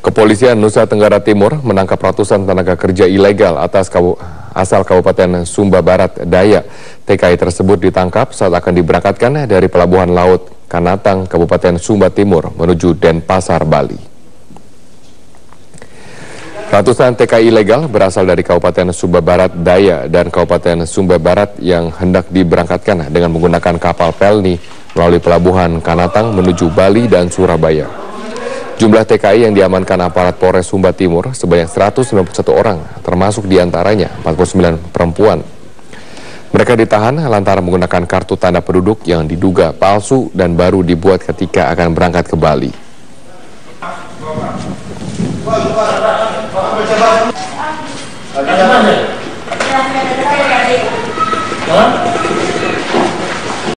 Kepolisian Nusa Tenggara Timur menangkap ratusan tenaga kerja ilegal asal Kabupaten Sumba Barat Daya. TKI tersebut ditangkap saat akan diberangkatkan dari Pelabuhan Laut Kanatang, Kabupaten Sumba Timur menuju Denpasar, Bali. Ratusan TKI ilegal berasal dari Kabupaten Sumba Barat Daya dan Kabupaten Sumba Barat yang hendak diberangkatkan dengan menggunakan kapal pelni melalui Pelabuhan Kanatang menuju Bali dan Surabaya. Jumlah TKI yang diamankan aparat Polres Sumba Timur sebanyak 191 orang, termasuk diantaranya 49 perempuan. Mereka ditahan lantaran menggunakan kartu tanda penduduk yang diduga palsu dan baru dibuat ketika akan berangkat ke Bali.